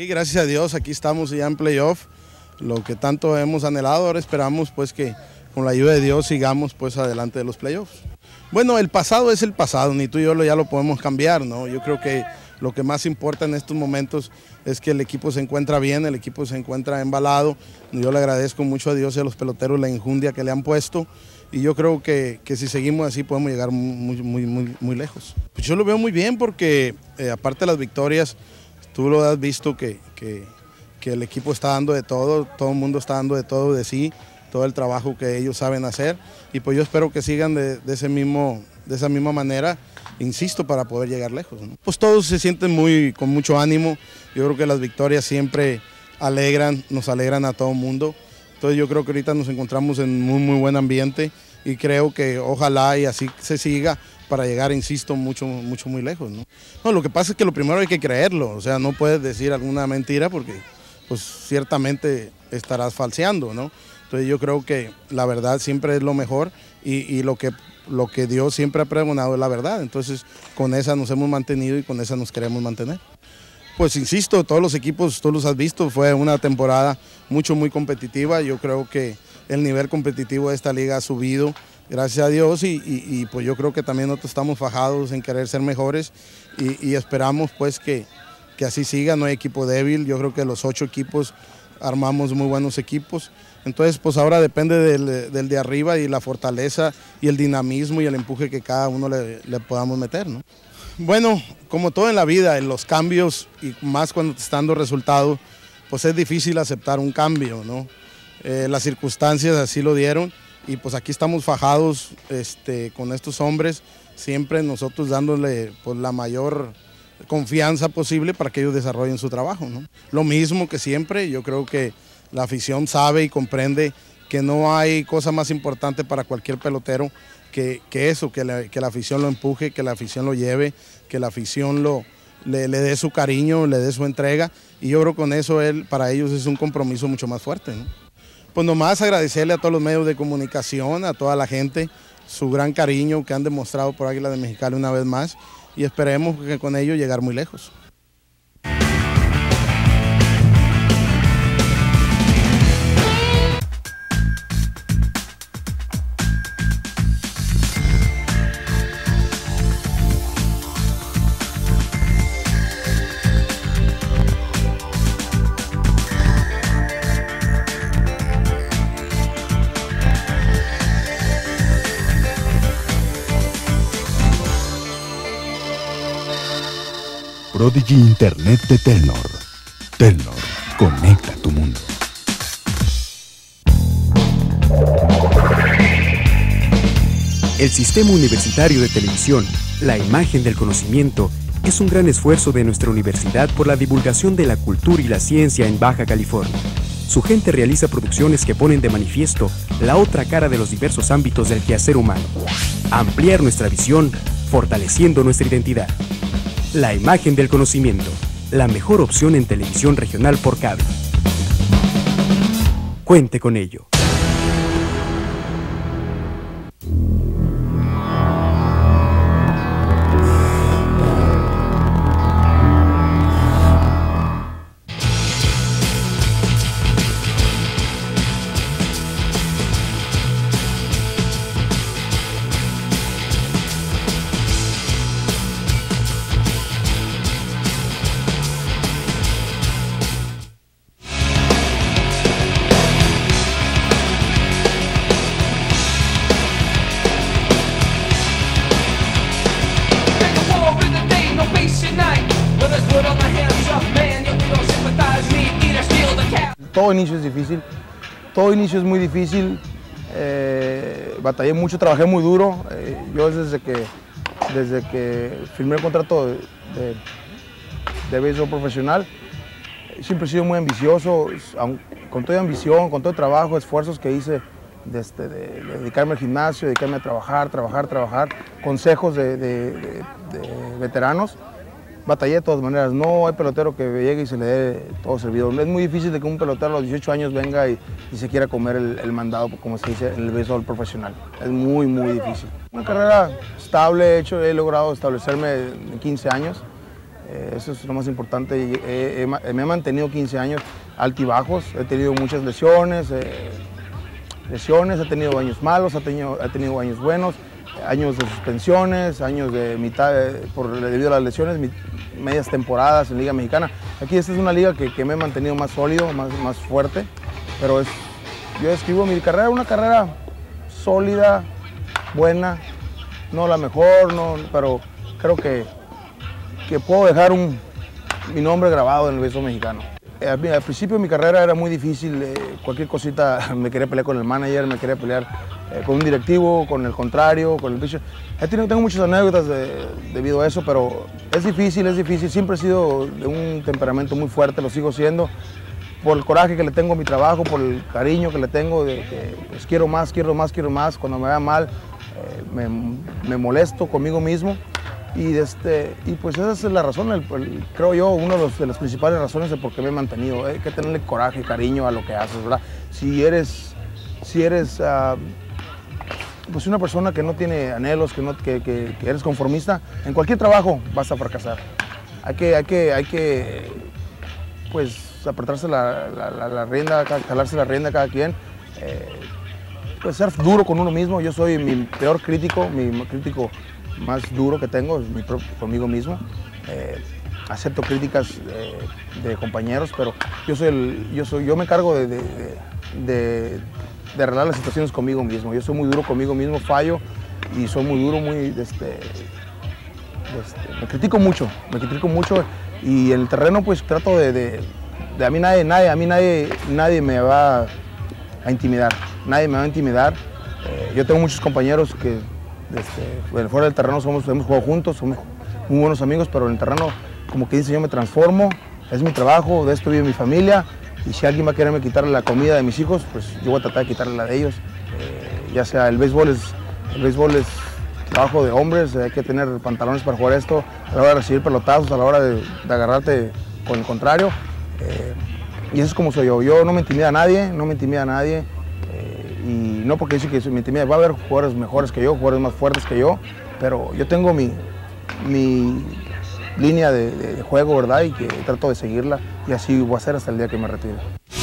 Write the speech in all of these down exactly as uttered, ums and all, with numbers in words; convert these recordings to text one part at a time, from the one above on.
Sí, gracias a Dios, aquí estamos ya en playoff, lo que tanto hemos anhelado. Ahora esperamos pues que con la ayuda de Dios sigamos pues adelante de los playoffs. Bueno, el pasado es el pasado, ni tú y yo lo, ya lo podemos cambiar, ¿no? Yo creo que lo que más importa en estos momentos es que el equipo se encuentra bien, el equipo se encuentra embalado. Yo le agradezco mucho a Dios y a los peloteros la enjundia que le han puesto, y yo creo que, que si seguimos así podemos llegar muy, muy, muy, muy lejos. Pues yo lo veo muy bien porque eh, aparte de las victorias, tú lo has visto que, que, que el equipo está dando de todo, todo el mundo está dando de todo de sí, todo el trabajo que ellos saben hacer, y pues yo espero que sigan de, de, ese mismo, de esa misma manera, insisto, para poder llegar lejos, ¿no? Pues todos se sienten muy, con mucho ánimo. Yo creo que las victorias siempre alegran, nos alegran a todo el mundo. Entonces yo creo que ahorita nos encontramos en muy, muy buen ambiente, y creo que ojalá y así se siga para llegar, insisto, mucho, mucho, muy lejos, ¿no? No, lo que pasa es que lo primero hay que creerlo, o sea, no puedes decir alguna mentira porque pues ciertamente estarás falseando, ¿no? Entonces yo creo que la verdad siempre es lo mejor, y, y lo, que, lo que Dios siempre ha pregonado es la verdad. Entonces con esa nos hemos mantenido y con esa nos queremos mantener. Pues insisto, todos los equipos, tú los has visto, fue una temporada mucho, muy competitiva. Yo creo que el nivel competitivo de esta liga ha subido, gracias a Dios, y, y, y pues yo creo que también nosotros estamos fajados en querer ser mejores, y, y esperamos pues que, que así siga. No hay equipo débil, yo creo que los ocho equipos armamos muy buenos equipos. Entonces pues ahora depende del, del de arriba y la fortaleza y el dinamismo y el empuje que cada uno le, le podamos meter, ¿no? Bueno, como todo en la vida, en los cambios, y más cuando te están dando resultados, pues es difícil aceptar un cambio, ¿no? Eh, las circunstancias así lo dieron, y pues aquí estamos fajados este, con estos hombres, siempre nosotros dándole pues, la mayor confianza posible para que ellos desarrollen su trabajo, ¿no? Lo mismo que siempre, yo creo que la afición sabe y comprende que no hay cosa más importante para cualquier pelotero que, que eso, que la, que la afición lo empuje, que la afición lo lleve, que la afición lo, le, le dé su cariño, le dé su entrega, y yo creo que con eso él, para ellos es un compromiso mucho más fuerte, ¿no? Pues nomás agradecerle a todos los medios de comunicación, a toda la gente, su gran cariño que han demostrado por Águila de Mexicali una vez más, y esperemos que con ello llegar muy lejos. Prodigy Internet de Telnor. Telnor, conecta tu mundo. El Sistema Universitario de Televisión, la imagen del conocimiento, es un gran esfuerzo de nuestra universidad por la divulgación de la cultura y la ciencia en Baja California. Su gente realiza producciones que ponen de manifiesto la otra cara de los diversos ámbitos del quehacer humano. Ampliar nuestra visión, fortaleciendo nuestra identidad. La imagen del conocimiento, la mejor opción en televisión regional por cable. Cuente con ello. Todo inicio es difícil, todo inicio es muy difícil, eh, batallé mucho, trabajé muy duro. Eh, yo desde que, desde que firmé el contrato de, de, de béisbol profesional, siempre he sido muy ambicioso, con toda ambición, con todo trabajo, esfuerzos que hice de, este, de, de dedicarme al gimnasio, dedicarme a trabajar, trabajar, trabajar, consejos de, de, de, de veteranos. Batallé de todas maneras, no hay pelotero que llegue y se le dé todo servido. Es muy difícil de que un pelotero a los dieciocho años venga y, y se quiera comer el, el mandado, como se dice en el béisbol profesional. Es muy, muy difícil. Una carrera estable, he, hecho, he logrado establecerme en quince años. Eh, eso es lo más importante. He, he, me he mantenido quince años altibajos, he tenido muchas lesiones, eh, lesiones, he tenido años malos, he tenido, he tenido años buenos, años de suspensiones, años de mitad, por, debido a las lesiones, mi, medias temporadas en Liga Mexicana. Aquí esta es una liga que, que me he mantenido más sólido, más, más fuerte, pero es, yo describo mi carrera, una carrera sólida, buena, no la mejor, no, pero creo que, que puedo dejar un, mi nombre grabado en el béisbol mexicano. Al, al principio de mi carrera era muy difícil, eh, cualquier cosita me quería pelear con el manager, me quería pelear eh, con un directivo, con el contrario, con el pitcher. He tenido, tengo muchas anécdotas de, debido a eso, pero es difícil, es difícil. Siempre he sido de un temperamento muy fuerte, lo sigo siendo, por el coraje que le tengo a mi trabajo, por el cariño que le tengo, de que pues, quiero más, quiero más, quiero más. Cuando me vea mal, eh, me, me molesto conmigo mismo. Y, este, y pues esa es la razón, el, el, creo yo, una de, los, de las principales razones de por qué me he mantenido. Hay que tenerle coraje y cariño a lo que haces, ¿verdad? Si eres, si eres uh, pues una persona que no tiene anhelos, que, no, que, que, que eres conformista, en cualquier trabajo vas a fracasar. Hay que, hay que, hay que pues, apretarse la, la, la, la rienda, jalarse la rienda a cada quien. Eh, pues ser duro con uno mismo. Yo soy mi peor crítico, mi crítico más duro que tengo es mi propio, conmigo mismo. Eh, acepto críticas eh, de compañeros, pero yo soy el, yo soy, yo me encargo de, de, de, de arreglar las situaciones conmigo mismo. Yo soy muy duro conmigo mismo, fallo y soy muy duro, muy, este, este, me critico mucho, me critico mucho y en el terreno pues trato de, de, de a mí nadie, nadie, a mí nadie, nadie me va a intimidar, nadie me va a intimidar. Eh, yo tengo muchos compañeros que Este, fuera del terreno somos, hemos jugado juntos, somos muy buenos amigos, pero en el terreno, como que dice, yo me transformo, es mi trabajo, de esto vive mi familia, y si alguien va a quererme quitarle la comida de mis hijos, pues yo voy a tratar de quitarle la de ellos. Eh, ya sea el béisbol es, el béisbol es trabajo de hombres, hay que tener pantalones para jugar esto, a la hora de recibir pelotazos, a la hora de, de agarrarte con el contrario. Eh, y eso es como soy yo, yo no me intimida a nadie, no me intimida a nadie. Y no porque dice que me intimida, va a haber jugadores mejores que yo, jugadores más fuertes que yo, pero yo tengo mi, mi línea de, de, de juego, ¿verdad? Y que trato de seguirla y así voy a hacer hasta el día que me retire.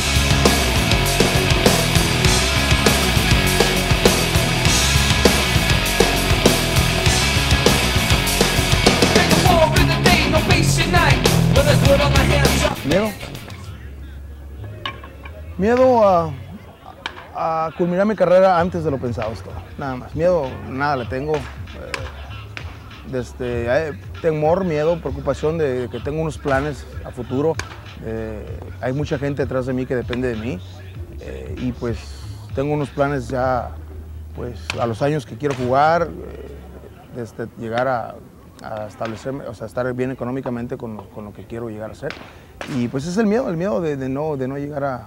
Miedo. Miedo a... a culminar mi carrera antes de lo pensado, esto, nada más. Miedo, nada le tengo. Eh, desde, hay temor, miedo, preocupación de, de que tengo unos planes a futuro. Eh, hay mucha gente detrás de mí que depende de mí eh, y pues tengo unos planes ya pues, a los años que quiero jugar, eh, desde llegar a, a establecerme, o sea, estar bien económicamente con, con lo que quiero llegar a ser. Y pues es el miedo, el miedo de, de, no, de no llegar a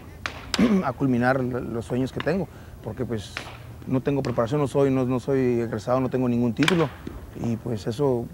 a culminar los sueños que tengo, porque pues no tengo preparación, no soy, no, no soy egresado, no tengo ningún título y pues eso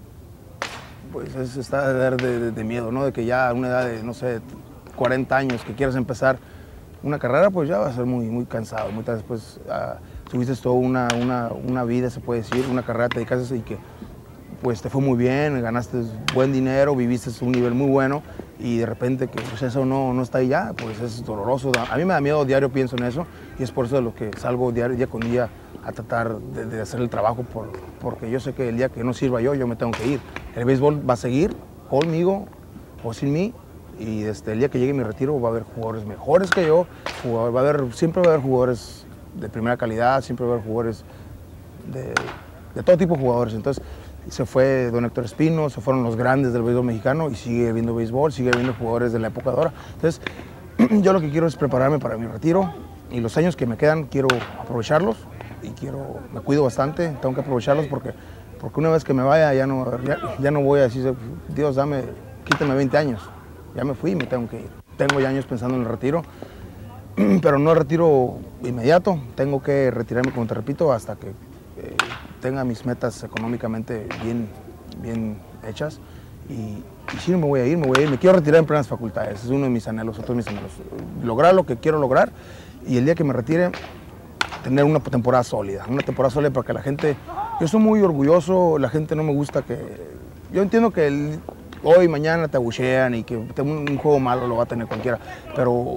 pues es, está de, de, de miedo, ¿no? De que ya a una edad de, no sé, cuarenta años que quieras empezar una carrera, pues ya va a ser muy, muy cansado, muy tarde después uh, tuviste toda una, una, una vida, se puede decir, una carrera, te dedicaste y que pues te fue muy bien, ganaste buen dinero, viviste un nivel muy bueno y de repente que pues, eso no, no está ahí ya, pues es doloroso. A mí me da miedo, diario pienso en eso y es por eso de lo que salgo diario, día con día a tratar de, de hacer el trabajo por, porque yo sé que el día que no sirva yo, yo me tengo que ir. El béisbol va a seguir conmigo o sin mí y desde el día que llegue mi retiro va a haber jugadores mejores que yo, jugadores, va a haber, siempre va a haber jugadores de primera calidad, siempre va a haber jugadores de, de todo tipo de jugadores. Entonces, se fue don Héctor Espino, se fueron los grandes del béisbol mexicano y sigue habiendo béisbol, sigue habiendo jugadores de la época de ahora. Entonces, yo lo que quiero es prepararme para mi retiro y los años que me quedan quiero aprovecharlos y quiero, me cuido bastante, tengo que aprovecharlos porque, porque una vez que me vaya ya no, ya, ya no voy a decir, Dios, dame, quítame veinte años. Ya me fui y me tengo que ir. Tengo ya años pensando en el retiro, pero no el retiro inmediato, tengo que retirarme, como te repito, hasta que eh, tenga mis metas económicamente bien, bien hechas y, y sí, me voy a ir, me voy a ir, me quiero retirar en plenas facultades, es uno de mis anhelos, otro de mis anhelos, lograr lo que quiero lograr y el día que me retire tener una temporada sólida, una temporada sólida para que la gente, yo soy muy orgulloso, la gente no me gusta que, yo entiendo que el, hoy, mañana te abuchean y que un, un juego malo lo va a tener cualquiera, pero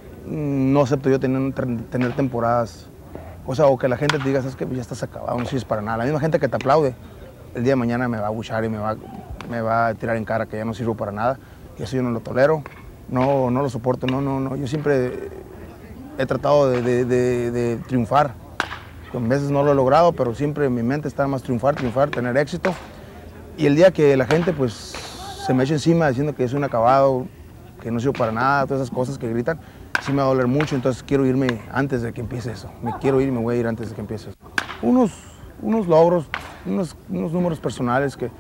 no acepto yo tener, tener temporadas, o sea, o que la gente te diga, sabes que ya estás acabado, no sirves para nada. La misma gente que te aplaude, el día de mañana me va a abuchar y me va, me va a tirar en cara que ya no sirvo para nada, y eso yo no lo tolero, no, no lo soporto, no, no, no. Yo siempre he tratado de, de, de, de triunfar, a veces no lo he logrado, pero siempre en mi mente está más triunfar, triunfar, tener éxito, y el día que la gente pues se me eche encima diciendo que soy un acabado, que no sirvo para nada, todas esas cosas que gritan, sí me va a doler mucho, entonces quiero irme antes de que empiece eso. Me quiero ir y me voy a ir antes de que empiece eso. Unos, unos logros, unos, unos números personales que,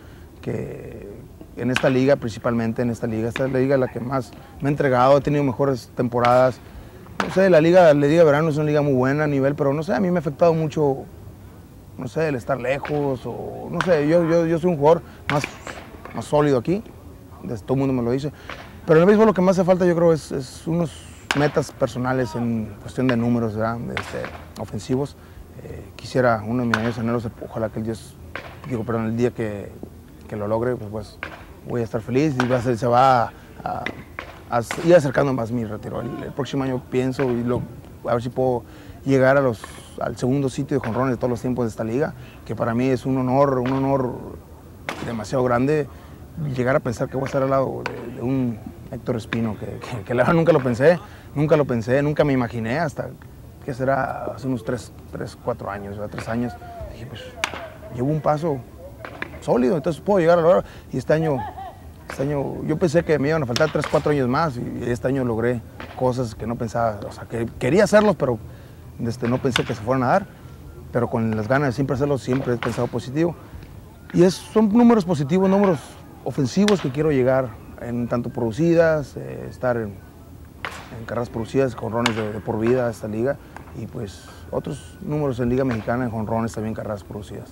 que en esta liga, principalmente en esta liga, esta es la liga la que más me ha entregado, he tenido mejores temporadas. No sé, la liga, la liga de verano es una liga muy buena a nivel, pero no sé, a mí me ha afectado mucho, no sé, el estar lejos, o no sé, yo, yo, yo soy un jugador más, más sólido aquí, todo el mundo me lo dice, pero en el béisbol lo que más hace falta yo creo es, es unos metas personales en cuestión de números, ¿verdad? Este, ofensivos. Eh, quisiera uno de mis años anhelos, ojalá que el Dios, digo, perdón, el día que, que lo logre, pues, pues voy a estar feliz y va a ser, se va a, a, a ir acercando más mi retiro. El, el próximo año pienso y lo, a ver si puedo llegar a los, al segundo sitio de jonrones de todos los tiempos de esta liga, que para mí es un honor, un honor demasiado grande llegar a pensar que voy a estar al lado de, de un Héctor Espino, que, que, que la verdad nunca lo pensé, nunca lo pensé, nunca me imaginé, hasta que será hace unos tres, cuatro años, ¿verdad? tres años, dije, pues llevo un paso sólido, entonces puedo llegar a lograr, y este año, este año, yo pensé que me iban a faltar tres, cuatro años más, y este año logré cosas que no pensaba, o sea, que quería hacerlos, pero este, no pensé que se fueran a dar, pero con las ganas de siempre hacerlos, siempre he pensado positivo, y es, son números positivos, números ofensivos que quiero llegar, en tanto producidas, eh, estar en, en carreras producidas, jonrones de, de por vida a esta liga, y pues otros números en Liga Mexicana, en jonrones también, carreras producidas.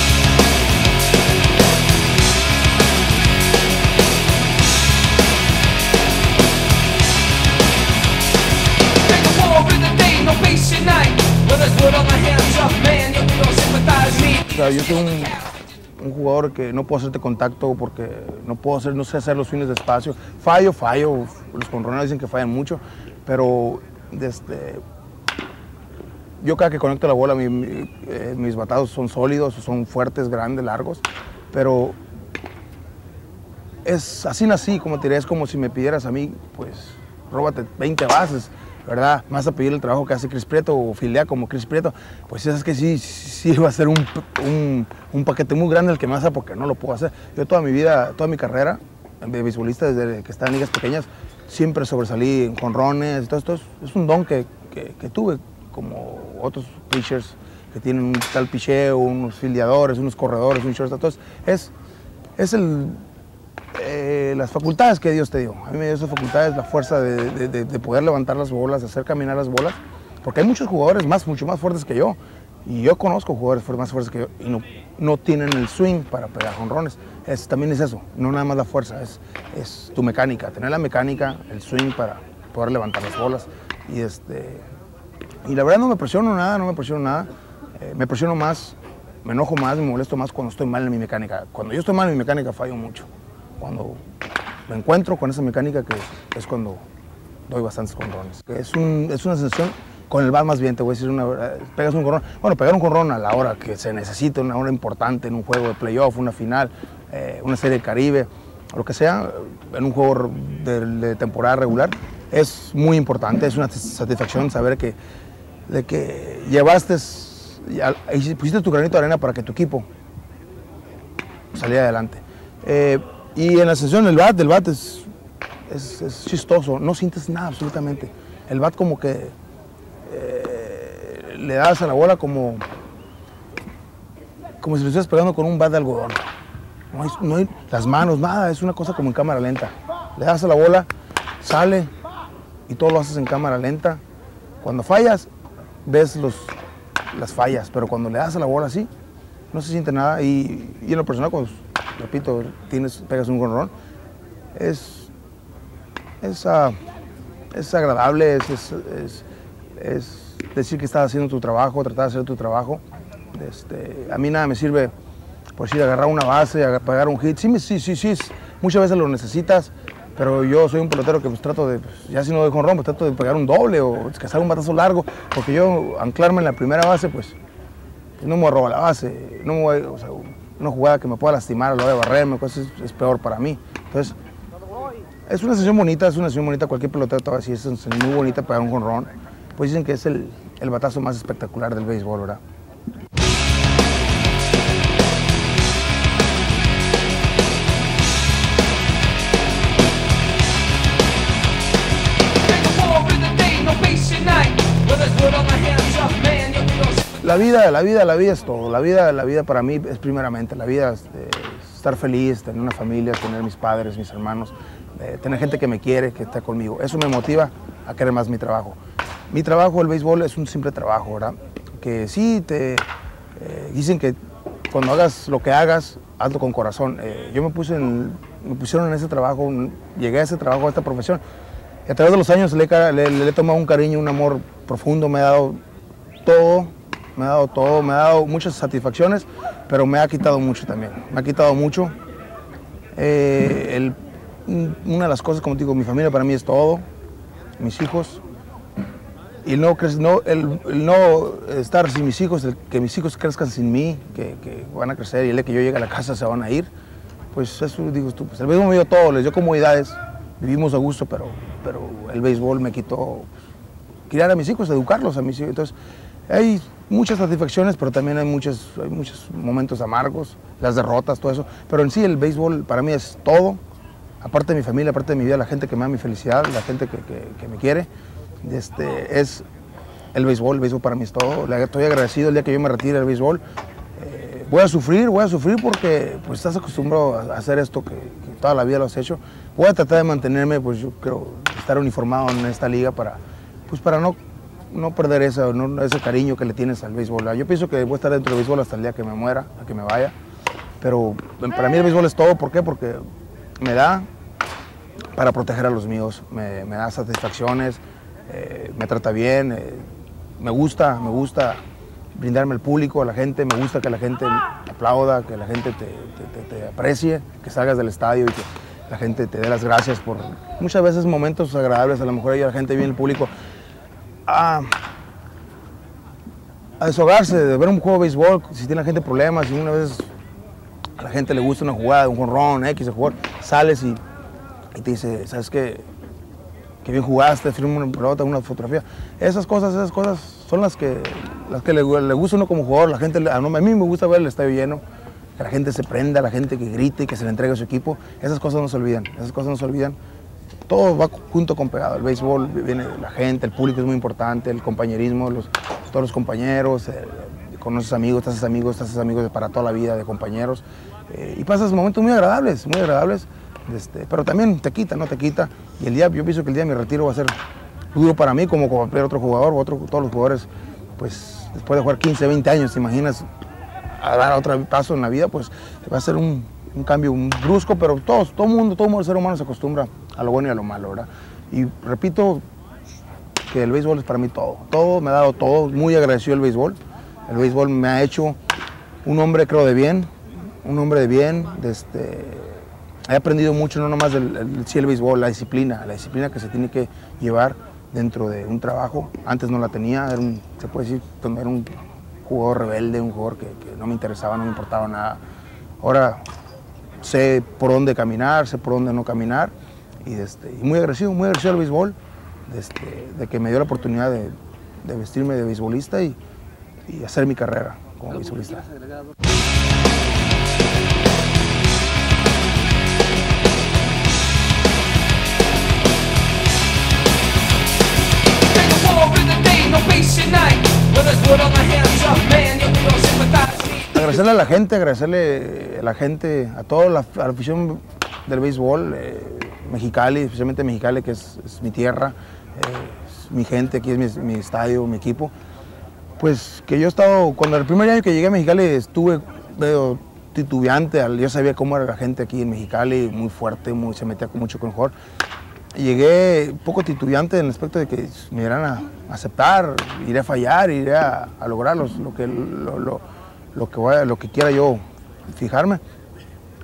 O sea, yo soy un un jugador que no puedo hacerte contacto porque no puedo hacer, no sé hacer los fines de espacio. Fallo, fallo, los jonroneros dicen que fallan mucho, pero desde, yo cada que conecto la bola, mi, mi, eh, mis batados son sólidos, son fuertes, grandes, largos, pero es así nací, como te diré, es como si me pidieras a mí, pues, róbate veinte bases, ¿verdad? Me vas a pedir el trabajo que hace Chris Prieto o filea como Chris Prieto, pues es que sí, sí va a ser un, un, un paquete muy grande el que me hace porque no lo puedo hacer. Yo toda mi vida, toda mi carrera de beisbolista, desde que estaba en ligas pequeñas, siempre sobresalí en jonrones, todo esto es, es un don que, que, que tuve, como otros pitchers que tienen un tal picheo, unos fildeadores, unos corredores, un shortstop, entonces es, es el... Eh, las facultades que Dios te dio. A mí me dio esas facultades, la fuerza de, de, de poder levantar las bolas, de hacer caminar las bolas, porque hay muchos jugadores más, mucho más fuertes que yo, y yo conozco jugadores más fuertes que yo, y no, no tienen el swing para pegar jonrones. Es, también es eso, no nada más la fuerza, es, es tu mecánica, tener la mecánica, el swing para poder levantar las bolas, y, este, y la verdad no me presiono nada, no me presiono nada, eh, me presiono más, me enojo más, me molesto más cuando estoy mal en mi mecánica. Cuando yo estoy mal en mi mecánica fallo mucho. Cuando me encuentro con esa mecánica, que es cuando doy bastantes jonrones. Es, un, es una sensación, con el bat más bien, te voy a decir, una, pegas un jonrón, bueno, pegar un jonrón a la hora que se necesita, una hora importante en un juego de playoff, una final, eh, una serie de Caribe, lo que sea, en un juego de, de temporada regular, es muy importante, es una satisfacción saber que, de que llevaste, y pusiste tu granito de arena para que tu equipo saliera adelante. Eh, Y en la sesión del bat, el bat es, es, es chistoso, no sientes nada absolutamente. El bat como que eh, le das a la bola como, como si lo estuvieras pegando con un bat de algodón. No hay, no hay las manos, nada, es una cosa como en cámara lenta. Le das a la bola, sale y todo lo haces en cámara lenta. Cuando fallas, ves los, las fallas, pero cuando le das a la bola así, no se siente nada. Y, y en lo personal, cuando, repito, tienes, pegas un jonrón, es, es, uh, es agradable, es, es, es, es decir que estás haciendo tu trabajo, tratar de hacer tu trabajo. Este, a mí nada me sirve, por decir, agarrar una base, pegar un hit. Sí, sí, sí, sí, muchas veces lo necesitas, pero yo soy un pelotero que pues trato de, pues, ya si no doy jonrón, pues trato de pegar un doble o cazar un batazo largo, porque yo anclarme en la primera base, pues, pues no me voy a robar la base, no me voy, o sea, una jugada que me pueda lastimar, lo voy a barrerme, pues es, es peor para mí. Entonces, es una sensación bonita, es una sensación bonita, cualquier pelotero te va a decir, es una sensación muy bonita pegar un jonrón. Pues dicen que es el, el batazo más espectacular del béisbol, ¿verdad? La vida, la vida, la vida es todo. La vida, la vida para mí es primeramente. La vida es eh, estar feliz, tener una familia, tener mis padres, mis hermanos, eh, tener gente que me quiere, que está conmigo. Eso me motiva a querer más mi trabajo. Mi trabajo, el béisbol, es un simple trabajo, ¿verdad? Que sí, te eh, dicen que cuando hagas lo que hagas, hazlo con corazón. Eh, yo me puse en, me pusieron en ese trabajo, llegué a ese trabajo, a esta profesión. Y a través de los años le, le, le he tomado un cariño, un amor profundo, me ha dado todo. Me ha dado todo, me ha dado muchas satisfacciones, pero me ha quitado mucho también. Me ha quitado mucho. Eh, el, una de las cosas, como te digo, mi familia para mí es todo, mis hijos. Y el no, no, el, el no estar sin mis hijos, el que mis hijos crezcan sin mí, que, que van a crecer y el de que yo llegue a la casa se van a ir, pues eso digo tú. Pues el béisbol me dio todo, les dio comodidades, vivimos a gusto, pero, pero el béisbol me quitó criar a mis hijos, educarlos a mis hijos. Entonces, hay muchas satisfacciones, pero también hay muchos, hay muchos momentos amargos, las derrotas, todo eso. Pero en sí el béisbol para mí es todo, aparte de mi familia, aparte de mi vida, la gente que me da mi felicidad, la gente que, que, que me quiere, este, es el béisbol, el béisbol para mí es todo. Le estoy agradecido el día que yo me retire del béisbol. Eh, voy a sufrir, voy a sufrir porque pues, estás acostumbrado a hacer esto que, que toda la vida lo has hecho. Voy a tratar de mantenerme, pues yo creo, estar uniformado en esta liga para, pues, para no... no perder ese, no, ese cariño que le tienes al béisbol. Yo pienso que voy a estar dentro del béisbol hasta el día que me muera, a que me vaya. Pero para mí el béisbol es todo. ¿Por qué? Porque me da para proteger a los míos, me, me da satisfacciones, eh, me trata bien, eh, me gusta, me gusta brindarme al público, a la gente, me gusta que la gente aplauda, que la gente te, te, te, te aprecie, que salgas del estadio y que la gente te dé las gracias por muchas veces momentos agradables. A lo mejor ahí la gente viene, el público, A, a deshogarse, de ver un juego de béisbol, si tiene la gente problemas, si una vez a la gente le gusta una jugada, un jonrón, X de jugador, sales y, y te dice, ¿sabes qué? Que bien jugaste, firma una pelota, una fotografía. Esas cosas, esas cosas son las que, las que le, le gusta a uno como jugador. La gente, a mí me gusta ver el estadio lleno, que la gente se prenda, la gente que grite y que se le entregue a su equipo. Esas cosas no se olvidan, esas cosas no se olvidan. Todo va junto con pegado. El béisbol, viene la gente, el público es muy importante, el compañerismo, los, todos los compañeros, eh, conoces amigos, te haces amigos, te haces amigos para toda la vida de compañeros. Eh, y pasas momentos muy agradables, muy agradables, este, pero también te quita, no te quita. Y el día, yo pienso que el día de mi retiro va a ser duro para mí, como cualquier otro jugador, otro, todos los jugadores, pues después de jugar quince, veinte años, te imaginas a dar otro paso en la vida, pues va a ser un, un cambio un brusco, pero todos, todo el mundo, todo el ser humano se acostumbra a lo bueno y a lo malo, ¿verdad? Y repito que el béisbol es para mí todo, todo, me ha dado todo, muy agradecido el béisbol. El béisbol me ha hecho un hombre, creo, de bien, un hombre de bien, de este, he aprendido mucho, no nomás del el, sí, el béisbol, la disciplina, la disciplina que se tiene que llevar dentro de un trabajo. Antes no la tenía, era un, se puede decir, era un jugador rebelde, un jugador que, que no me interesaba, no me importaba nada. Ahora sé por dónde caminar, sé por dónde no caminar, y, este, y muy agradecido, muy agradecido al béisbol, de, este, de que me dio la oportunidad de, de vestirme de beisbolista y, y hacer mi carrera como beisbolista. Agradecerle a la gente, agradecerle a la gente, a toda la, a la afición del béisbol, eh, Mexicali, especialmente Mexicali, que es, es mi tierra, eh, es mi gente, aquí es mi, mi estadio, mi equipo. Pues que yo he estado, cuando el primer año que llegué a Mexicali estuve medio titubeante, yo sabía cómo era la gente aquí en Mexicali, muy fuerte, muy, se metía mucho con el jugador. Llegué un poco titubeante en el aspecto de que me irán a aceptar, iré a fallar, iré a, a lograr los, lo, que, lo, lo, lo, que voy a, lo que quiera yo fijarme.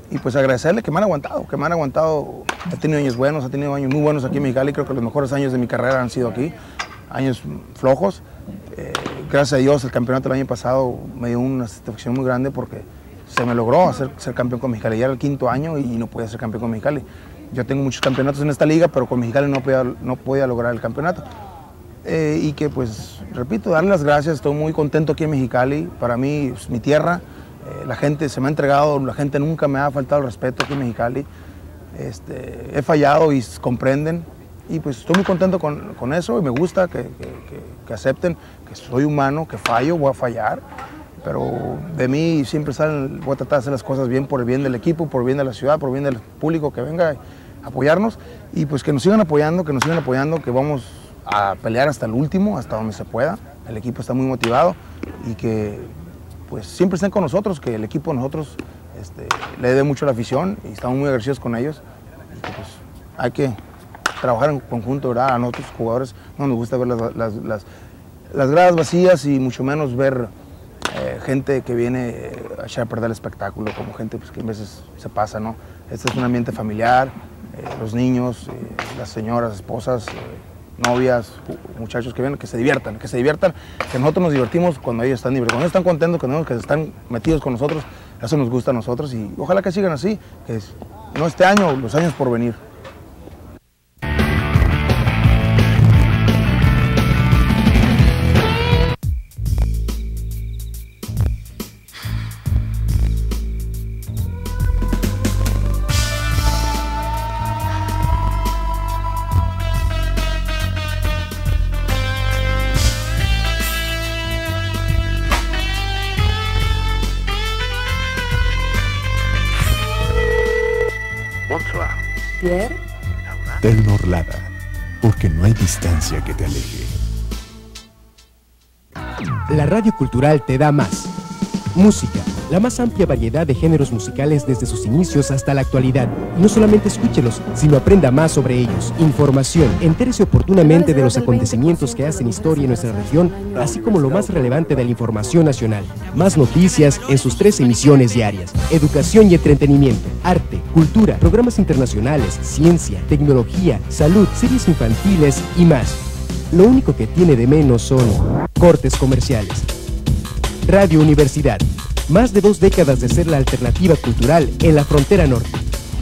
y pues agradecerle que me han aguantado, que me han aguantado. He tenido años buenos, he tenido años muy buenos aquí en Mexicali, creo que los mejores años de mi carrera han sido aquí, años flojos. Eh, gracias a Dios el campeonato del año pasado me dio una satisfacción muy grande porque se me logró hacer, ser campeón con Mexicali. Ya era el quinto año y no podía ser campeón con Mexicali. Yo tengo muchos campeonatos en esta liga, pero con Mexicali no podía, no podía lograr el campeonato. Eh, y que pues, repito, darle las gracias, estoy muy contento aquí en Mexicali, para mí es mi tierra, eh, la gente se me ha entregado, la gente nunca me ha faltado el respeto aquí en Mexicali, este, he fallado y comprenden, y pues estoy muy contento con, con eso y me gusta que, que, que, que acepten que soy humano, que fallo, voy a fallar, pero de mí siempre salen, voy a tratar de hacer las cosas bien por el bien del equipo, por el bien de la ciudad, por el bien del público que venga a apoyarnos, y pues que nos sigan apoyando, que nos sigan apoyando, que vamos a pelear hasta el último, hasta donde se pueda. El equipo está muy motivado y que pues siempre estén con nosotros, que el equipo nosotros este, le debe mucho a la afición y estamos muy agradecidos con ellos. Y que, pues, hay que trabajar en conjunto, ¿verdad? A nosotros jugadores no nos gusta ver las, las, las, las gradas vacías y mucho menos ver eh, gente que viene a echar a perder el espectáculo, como gente pues, que a veces se pasa, ¿no? Este es un ambiente familiar, eh, los niños, eh, las señoras, esposas, eh, novias, muchachos que vienen, que se diviertan, que se diviertan, que nosotros nos divertimos cuando ellos están libres, cuando ellos están contentos, cuando ellos que están metidos con nosotros, eso nos gusta a nosotros y ojalá que sigan así, que es, no este año, los años por venir. Pierre. Telnor Lada, porque no hay distancia que te aleje. La radio cultural te da más. Música, la más amplia variedad de géneros musicales desde sus inicios hasta la actualidad. Y no solamente escúchelos, sino aprenda más sobre ellos. Información, entérese oportunamente de los acontecimientos que hacen historia en nuestra región, así como lo más relevante de la información nacional. Más noticias en sus tres emisiones diarias. Educación y entretenimiento, arte, cultura, programas internacionales, ciencia, tecnología, salud, series infantiles y más. Lo único que tiene de menos son cortes comerciales. Radio Universidad, más de dos décadas de ser la alternativa cultural en la frontera norte.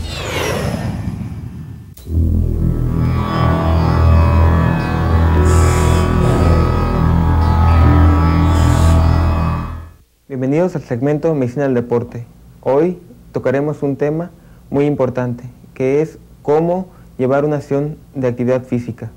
Bienvenidos al segmento Medicina del Deporte. Hoy tocaremos un tema muy importante, que es cómo llevar una sesión de actividad física.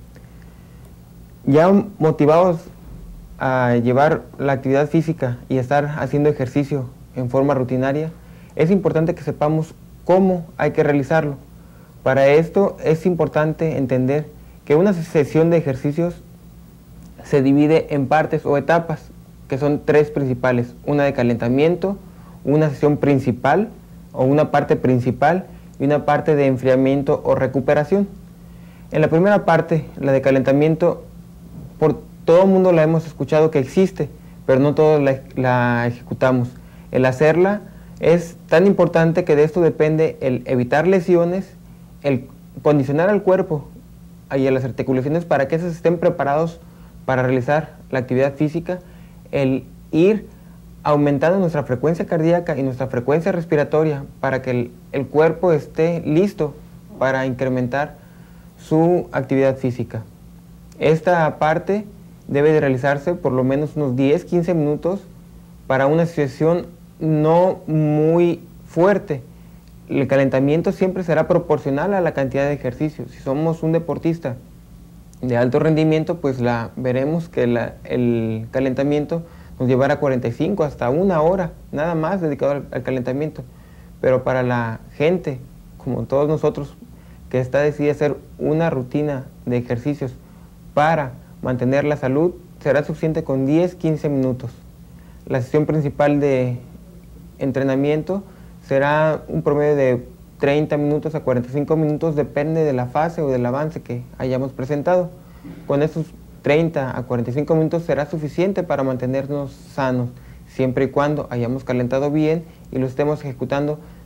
Ya motivados a llevar la actividad física y estar haciendo ejercicio en forma rutinaria, es importante que sepamos cómo hay que realizarlo. Para esto es importante entender que una sesión de ejercicios se divide en partes o etapas, que son tres principales: una de calentamiento, una sesión principal o una parte principal y una parte de enfriamiento o recuperación. En la primera parte, la de calentamiento, por todo el mundo la hemos escuchado que existe, pero no todos la, la ejecutamos. El hacerla es tan importante que de esto depende el evitar lesiones, el condicionar al cuerpo y a las articulaciones para que esas estén preparados para realizar la actividad física, el ir aumentando nuestra frecuencia cardíaca y nuestra frecuencia respiratoria para que el, el cuerpo esté listo para incrementar su actividad física. Esta parte debe de realizarse por lo menos unos diez a quince minutos para una sesión no muy fuerte. El calentamiento siempre será proporcional a la cantidad de ejercicio. Si somos un deportista de alto rendimiento, pues la, veremos que la, el calentamiento nos llevará cuarenta y cinco hasta una hora, nada más dedicado al, al calentamiento. Pero para la gente, como todos nosotros, que está decidida a hacer una rutina de ejercicios para mantener la salud, será suficiente con diez a quince minutos. La sesión principal de entrenamiento será un promedio de treinta minutos a cuarenta y cinco minutos, depende de la fase o del avance que hayamos presentado. Con esos treinta a cuarenta y cinco minutos será suficiente para mantenernos sanos, siempre y cuando hayamos calentado bien y lo estemos ejecutando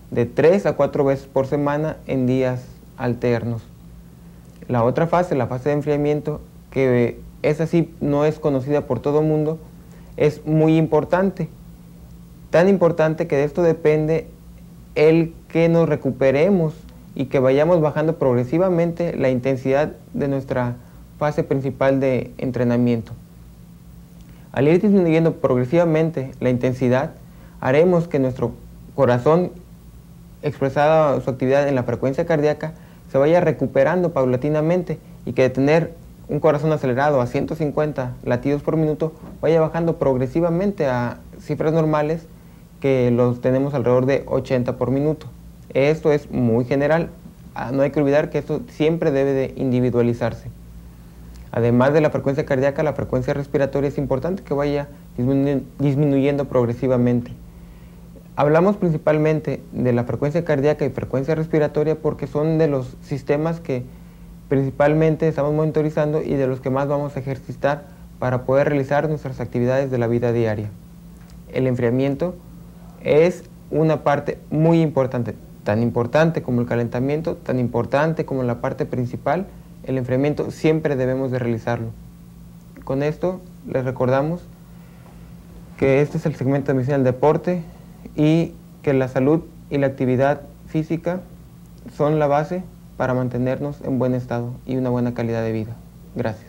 de tres a cuatro veces por semana en días alternos. La otra fase, la fase de enfriamiento, que esa sí no es conocida por todo el mundo, es muy importante. Tan importante que de esto depende el que nos recuperemos y que vayamos bajando progresivamente la intensidad de nuestra fase principal de entrenamiento. Al ir disminuyendo progresivamente la intensidad, haremos que nuestro corazón, expresada su actividad en la frecuencia cardíaca, se vaya recuperando paulatinamente y que de tener un corazón acelerado a ciento cincuenta latidos por minuto vaya bajando progresivamente a cifras normales que los tenemos alrededor de ochenta por minuto. Esto es muy general, no hay que olvidar que esto siempre debe de individualizarse. Además de la frecuencia cardíaca, la frecuencia respiratoria es importante que vaya disminu- disminuyendo progresivamente. Hablamos principalmente de la frecuencia cardíaca y frecuencia respiratoria porque son de los sistemas que principalmente estamos monitorizando y de los que más vamos a ejercitar para poder realizar nuestras actividades de la vida diaria. El enfriamiento es una parte muy importante, tan importante como el calentamiento, tan importante como la parte principal. El enfriamiento siempre debemos de realizarlo. Con esto les recordamos que este es el segmento de medicina del deporte y que la salud y la actividad física son la base para mantenernos en buen estado y una buena calidad de vida. Gracias.